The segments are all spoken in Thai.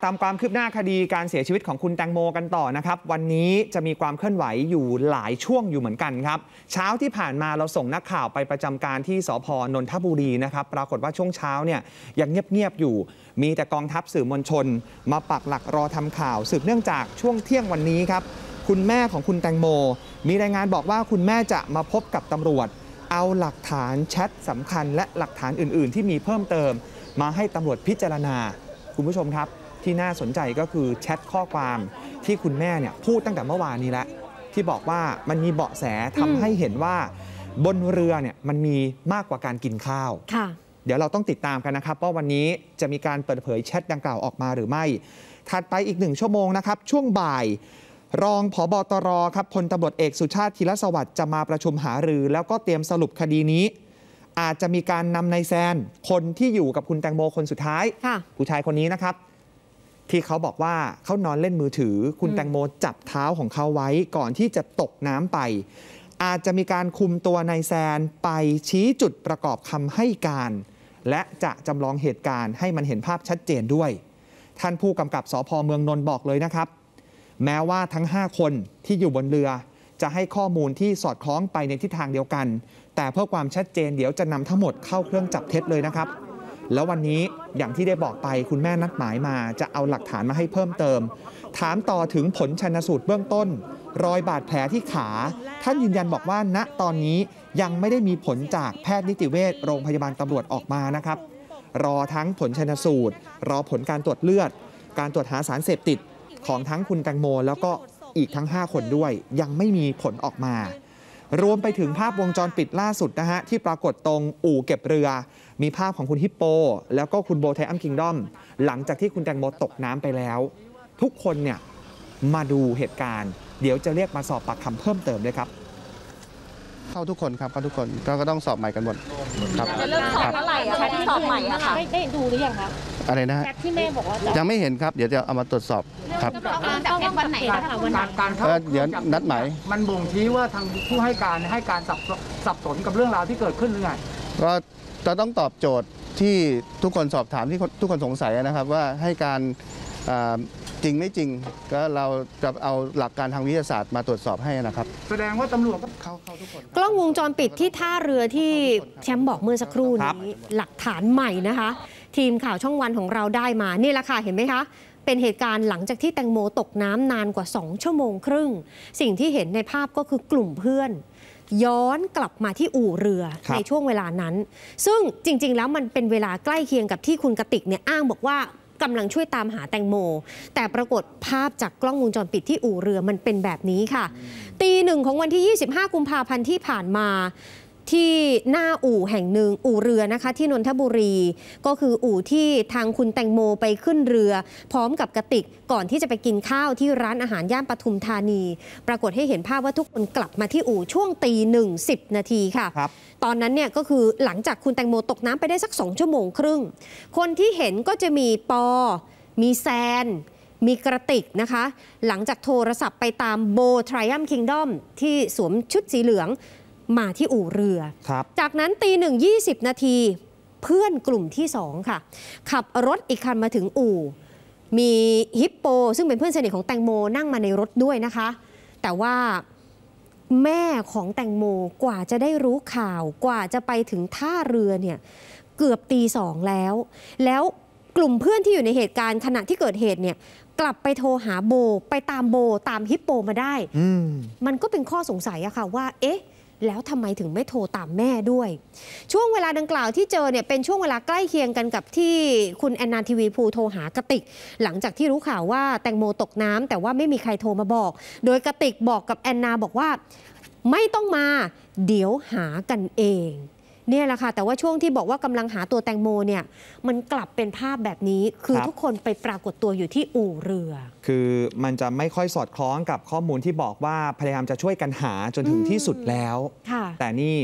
ตามความคืบหน้าคดีการเสียชีวิตของคุณแตงโมกันต่อนะครับวันนี้จะมีความเคลื่อนไหวอยู่หลายช่วงอยู่เหมือนกันครับเช้าที่ผ่านมาเราส่งนักข่าวไปประจำการที่สภ.นนทบุรีนะครับปรากฏว่าช่วงเช้าเนี่ยยังเงียบๆอยู่มีแต่กองทัพสื่อมวลชนมาปักหลักรอทำข่าวสืบเนื่องจากช่วงเที่ยงวันนี้ครับคุณแม่ของคุณแตงโมมีรายงานบอกว่าคุณแม่จะมาพบกับตำรวจเอาหลักฐานแชทสำคัญและหลักฐานอื่นๆที่มีเพิ่มเติมมาให้ตำรวจพิจารณาคุณผู้ชมครับที่น่าสนใจก็คือแชทข้อความที่คุณแม่เนี่ยพูดตั้งแต่เมื่อวานนี้แล้วที่บอกว่ามันมีเบาะแสทำให้เห็นว่าบนเรือเนี่ยมันมีมากกว่าการกินข้าวเดี๋ยวเราต้องติดตามกันนะครับว่าวันนี้จะมีการเปิดเผยแชทดังกล่าวออกมาหรือไม่ถัดไปอีก1 ชั่วโมงนะครับช่วงบ่ายรองผบ.ตร.ครับพลตำรวจเอกสุชาติธีรสวัสดิ์จะมาประชุมหารือแล้วก็เตรียมสรุปคดีนี้อาจจะมีการนำนายแซนคนที่อยู่กับคุณแตงโมคนสุดท้ายผู้ชายคนนี้นะครับที่เขาบอกว่าเขานอนเล่นมือถือคุณแตงโมจับเท้าของเขาไว้ก่อนที่จะตกน้ำไปอาจจะมีการคุมตัวนายแซนไปชี้จุดประกอบคำให้การและจะจำลองเหตุการณ์ให้มันเห็นภาพชัดเจนด้วยท่านผู้กำกับสภ.เมืองนนท์บอกเลยนะครับแม้ว่าทั้ง5คนที่อยู่บนเรือจะให้ข้อมูลที่สอดคล้องไปในทิศทางเดียวกันแต่เพื่อความชัดเจนเดี๋ยวจะนำทั้งหมดเข้าเครื่องจับเท็จเลยนะครับแล้ววันนี้อย่างที่ได้บอกไปคุณแม่นัดหมายมาจะเอาหลักฐานมาให้เพิ่มเติมถามต่อถึงผลชันสูตรเบื้องต้นรอยบาดแผลที่ขาท่านยืนยันบอกว่าณตอนนี้ยังไม่ได้มีผลจากแพทย์นิติเวชโรงพยาบาลตำรวจออกมานะครับรอทั้งผลชันสูตรรอผลการตรวจเลือดการตรวจหาสารเสพติดของทั้งคุณแตงโมแล้วก็อีกทั้ง5คนด้วยยังไม่มีผลออกมารวมไปถึงภาพวงจรปิดล่าสุดนะฮะที่ปรากฏตรงอู่เก็บเรือมีภาพของคุณฮิปโปแล้วก็คุณโบไทอัมคิงดอมหลังจากที่คุณแตงโมตกน้ำไปแล้วทุกคนเนี่ยมาดูเหตุการณ์เดี๋ยวจะเรียกมาสอบปากคำเพิ่มเติมด้วยครับเข้าทุกคนครับเข้าทุกคนก็ต้องสอบใหม่กันหมดครับจะเริ่มสอบเมื่อไหร่อะคะที่สอบใหม่อะค่ะได้ดูหรือยังคะอะไรนะฮะที่แม่บอกว่ายังไม่เห็นครับเดี๋ยวจะเอามาตรวจสอบครับจับเท็จวันไหนคะการเข้าเดี๋ยวนัดหมายมันบ่งชี้ว่าทางผู้ให้การสับสนกับเรื่องราวที่เกิดขึ้นหรือไงก็จะต้องตอบโจทย์ที่ทุกคนสอบถามที่ทุกคนสงสัยนะครับว่าให้การจริงไม่จริงก็เราจะเอาหลักการทางวิทยาศาสตร์มาตรวจสอบให้นะครับแสดงว่าตำรวจก็เข้าทุกคนกล้องวงจรปิดที่ท่าเรือที่แชมป์บอกเมื่อสักครู่นี้หลักฐานใหม่นะคะทีมข่าวช่องวันของเราได้มานี่แหละค่ะเห็นไหมคะเป็นเหตุการณ์หลังจากที่แตงโมตกน้ำนานกว่า2 ชั่วโมงครึ่งสิ่งที่เห็นในภาพก็คือกลุ่มเพื่อนย้อนกลับมาที่อู่เรือในช่วงเวลานั้นซึ่งจริงๆแล้วมันเป็นเวลาใกล้เคียงกับที่คุณกติกเนี่ยอ้างบอกว่ากำลังช่วยตามหาแตงโมแต่ปรากฏภาพจากกล้องวงจรปิดที่อู่เรือมันเป็นแบบนี้ค่ะตี 1ของวันที่25 กุมภาพันธ์ที่ผ่านมาที่หน้าอู่แห่งหนึ่งอู่เรือนะคะที่นนทบุรีก็คืออู่ที่ทางคุณแตงโมไปขึ้นเรือพร้อมกับกติกก่อนที่จะไปกินข้าวที่ร้านอาหารย่านปทุมธานีปรากฏให้เห็นภาพว่าทุกคนกลับมาที่อู่ช่วงตี 1:10 นาทีค่ะตอนนั้นเนี่ยก็คือหลังจากคุณแตงโมตกน้ำไปได้สัก2 ชั่วโมงครึ่งคนที่เห็นก็จะมีปอมีแซนมีกระติกนะคะหลังจากโทรศัพท์ไปตามโบไทอัมคิงดอมที่สวมชุดสีเหลืองมาที่อู่เรือจากนั้นตี 1:20 นาทีเพื่อนกลุ่มที่2ค่ะขับรถอีกคันมาถึงอู่มีฮิปโปซึ่งเป็นเพื่อนสนิทของแตงโมนั่งมาในรถด้วยนะคะแต่ว่าแม่ของแตงโมกว่าจะได้รู้ข่าวกว่าจะไปถึงท่าเรือเนี่ยเกือบตี 2แล้วกลุ่มเพื่อนที่อยู่ในเหตุการณ์ขณะที่เกิดเหตุเนี่ยกลับไปโทรหาโบไปตามโบตามฮิปโปมาได้มันก็เป็นข้อสงสัยอะค่ะว่าเอ๊ะแล้วทำไมถึงไม่โทรตามแม่ด้วยช่วงเวลาดังกล่าวที่เจอเนี่ยเป็นช่วงเวลาใกล้เคียงกันกับที่คุณแอนนาทีวีภูโทรหากติกหลังจากที่รู้ข่าวว่าแตงโมตกน้ำแต่ว่าไม่มีใครโทรมาบอกโดยกติกบอกกับแอนนาบอกว่าไม่ต้องมาเดี๋ยวหากันเองเนี่ยแหละค่ะแต่ว่าช่วงที่บอกว่ากำลังหาตัวแตงโมเนี่ยมันกลับเป็นภาพแบบนี้คือทุกคนไปปรากฏตัวอยู่ที่อู่เรือคือมันจะไม่ค่อยสอดคล้องกับข้อมูลที่บอกว่าพยายามจะช่วยกันหาจนถึงที่สุดแล้วแต่นี่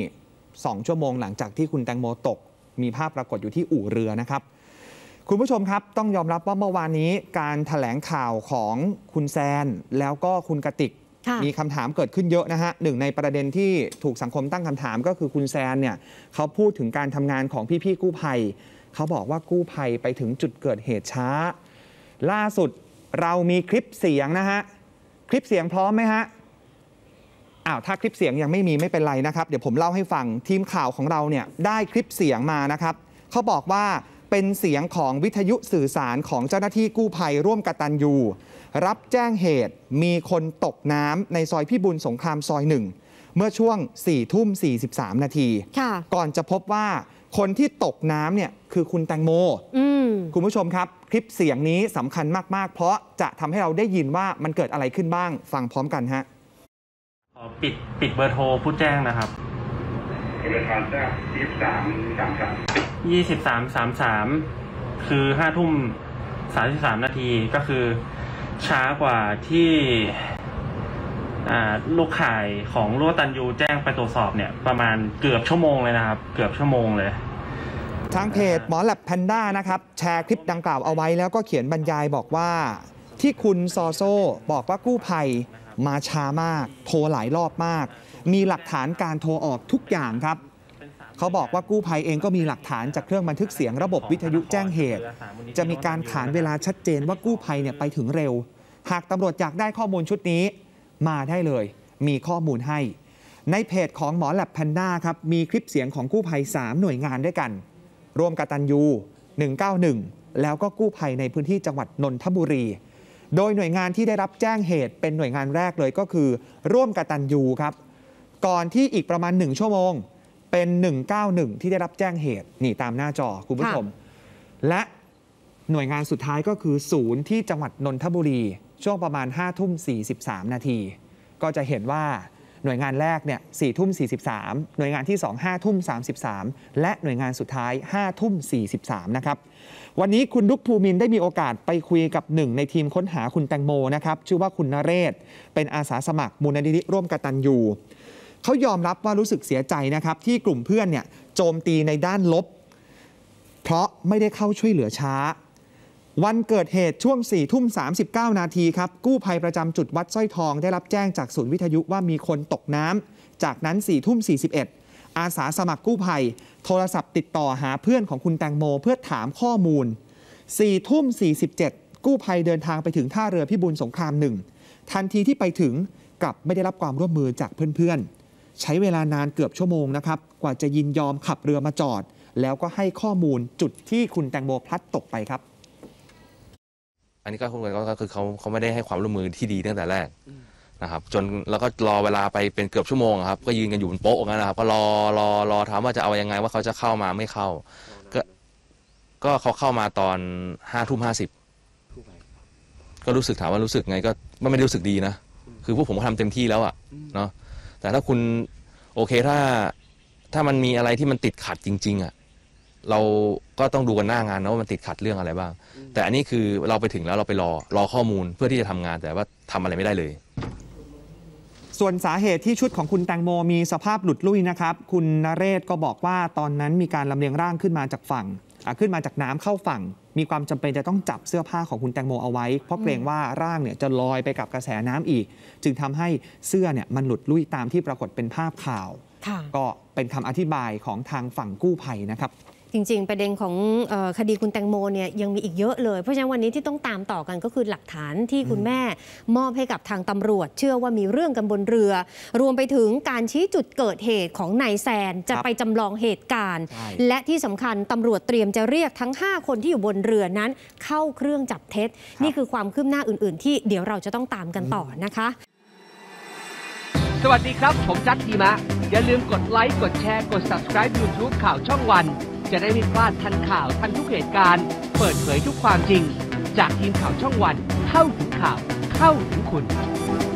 2 ชั่วโมงหลังจากที่คุณแตงโมตกมีภาพปรากฏอยู่ที่อู่เรือนะครับคุณผู้ชมครับต้องยอมรับว่าเมื่อวานนี้การแถลงข่าวของคุณแซนแล้วก็คุณกติกมีคำถามเกิดขึ้นเยอะนะฮะหนึ่งในประเด็นที่ถูกสังคมตั้งคำถามก็คือคุณแซนเนี่ยเขาพูดถึงการทำงานของพี่ๆกู้ภัยเขาบอกว่ากู้ภัยไปถึงจุดเกิดเหตุช้าล่าสุดเรามีคลิปเสียงนะฮะคลิปเสียงพร้อมไหมฮะถ้าคลิปเสียงยังไม่มีไม่เป็นไรนะครับเดี๋ยวผมเล่าให้ฟังทีมข่าวของเราเนี่ยได้คลิปเสียงมานะครับเขาบอกว่าเป็นเสียงของวิทยุสื่อสารของเจ้าหน้าที่กู้ภัยร่วมกตัญญูรับแจ้งเหตุมีคนตกน้ำในซอยพิบูลสงครามซอย 1เมื่อช่วง 4:43 นาทีก่อนจะพบว่าคนที่ตกน้ำเนี่ยคือคุณแตงโมคุณผู้ชมครับคลิปเสียงนี้สำคัญมากๆเพราะจะทำให้เราได้ยินว่ามันเกิดอะไรขึ้นบ้างฟังพร้อมกันฮะปิดเบอร์โทรผู้แจ้งนะครับเบอร์โทรแจ้ง23:33คือ5:33 นาทีก็คือช้ากว่าที่ลูกข่ายของร่วมกตัญญูแจ้งไปตรวจสอบเนี่ยประมาณเกือบชั่วโมงเลยนะครับเกือบชั่วโมงเลยทางเพจหมอแลบแพนด้านะครับแชร์คลิปดังกล่าวเอาไว้แล้วก็เขียนบรรยายบอกว่าที่คุณซอโซ่บอกว่ากู้ภัยมาช้ามากโทรหลายรอบมากมีหลักฐานการโทรออกทุกอย่างครับเขาบอกว่ากู้ภัยเองก็มีหลักฐานจากเครื่องบันทึกเสียงระบบวิทยุแจ้งเหตุจะมีการขานเวลาชัดเจนว่ากู้ภัยเนี่ยไปถึงเร็วหากตำรวจอยากได้ข้อมูลชุดนี้มาได้เลยมีข้อมูลให้ในเพจของหมอแลบแพนด้าครับมีคลิปเสียงของกู้ภัย3หน่วยงานด้วยกันร่วมกตัญญู191แล้วก็กู้ภัยในพื้นที่จังหวัดนนทบุรีโดยหน่วยงานที่ได้รับแจ้งเหตุเป็นหน่วยงานแรกเลยก็คือร่วมกตัญญูครับก่อนที่อีกประมาณ1ชั่วโมงเป็น191ที่ได้รับแจ้งเหตุนี่ตามหน้าจอคุณผู้ชมและหน่วยงานสุดท้ายก็คือศูนย์ที่จังหวัดนนทบุรีช่วงประมาณ5:43 นาทีก็จะเห็นว่าหน่วยงานแรกเนี่ย4:43หน่วยงานที่2 5:33และหน่วยงานสุดท้าย5:43นะครับวันนี้คุณดุ๊กภูมินได้มีโอกาสไปคุยกับหนึ่งในทีมค้นหาคุณแตงโมนะครับชื่อว่าคุณนเรศเป็นอาสาสมัครมูลนิธิร่วมกตัญญูเขายอมรับว่ารู้สึกเสียใจนะครับที่กลุ่มเพื่อนเนี่ยโจมตีในด้านลบเพราะไม่ได้เข้าช่วยเหลือช้าวันเกิดเหตุช่วง 4:39 นาทีครับกู้ภัยประจำจุดวัดสร้อยทองได้รับแจ้งจากศูนย์วิทยุว่ามีคนตกน้ำจากนั้น 4:41 อาสาสมัครกู้ภัยโทรศัพท์ติดต่อหาเพื่อนของคุณแตงโมเพื่อถามข้อมูล 4:47 กู้ภัยเดินทางไปถึงท่าเรือพิบูลสงคราม 1ทันทีที่ไปถึงกลับไม่ได้รับความร่วมมือจากเพื่อนๆใช้เวลานานเกือบชั่วโมงนะครับกว่าจะยินยอมขับเรือมาจอดแล้วก็ให้ข้อมูลจุดที่คุณแตงโมพลัดตกไปครับอันนี้ก็คือเขาไม่ได้ให้ความร่วมมือที่ดีตั้งแต่แรกนะครับจนแล้วก็รอเวลาไปเป็นเกือบชั่วโมงครับก็ยืนกันอยู่บนโป๊ะงั้นนะครับก็รอถามว่าจะเอายังไงว่าเขาจะเข้ามาไม่เข้าก็เขาเข้ามาตอน5:50ก็รู้สึกถามว่ารู้สึกไงก็ไม่ได้รู้สึกดีนะคือพวกผมก็ทำเต็มที่แล้วเนาะแต่ถ้าคุณโอเคถ้ามันมีอะไรที่มันติดขัดจริงๆเราก็ต้องดูกันหน้างานนะว่ามันติดขัดเรื่องอะไรบ้างแต่อันนี้คือเราไปถึงแล้วเราไปรอข้อมูลเพื่อที่จะทำงานแต่ว่าทำอะไรไม่ได้เลยส่วนสาเหตุที่ชุดของคุณแตงโมมีสภาพหลุดลุ่ยนะครับคุณนเรศก็บอกว่าตอนนั้นมีการลำเลียงร่างขึ้นมาจากฝั่งขึ้นมาจากน้ำเข้าฝั่งมีความจำเป็นจะต้องจับเสื้อผ้าของคุณแตงโมเอาไว้เพราะเกรงว่าร่างเนี่ยจะลอยไปกับกระแสน้ำอีกจึงทำให้เสื้อเนี่ยมันหลุดลุ่ยตามที่ปรากฏเป็นภาพข่าวก็เป็นคำอธิบายของทางฝั่งกู้ภัยนะครับจริงๆประเด็นของคดีคุณแตงโมเนี่ยยังมีอีกเยอะเลยเพราะฉะนั้นวันนี้ที่ต้องตามต่อกันก็คือหลักฐานที่คุณแม่มอบให้กับทางตำรวจเชื่อว่ามีเรื่องกันบนเรือรวมไปถึงการชี้จุดเกิดเหตุของนายแซนจะไปจำลองเหตุการณ์และที่สำคัญตำรวจเตรียมจะเรียกทั้ง5คนที่อยู่บนเรือนั้นเข้าเครื่องจับเท็จนี่คือความคืบหน้าอื่นๆที่เดี๋ยวเราจะต้องตามกันต่อนะคะสวัสดีครับผมจัดทีมะอย่าลืมกดไลค์กดแชร์กด Subscribe YouTube ข่าวช่องวันจะได้ไม่พลาดทันข่าวทันทุกเหตุการณ์เปิดเผยทุกความจริงจากทีมข่าวช่องวันเข้าถึงข่าวเข้าถึงคุณ